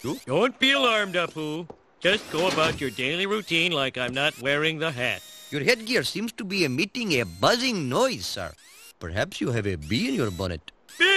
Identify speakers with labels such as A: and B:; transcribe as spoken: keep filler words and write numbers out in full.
A: Don't be alarmed, Apu. Just go about your daily routine like I'm not wearing the hat.
B: Your headgear seems to be emitting a buzzing noise, sir. Perhaps you have a bee in your bonnet.
A: Bee!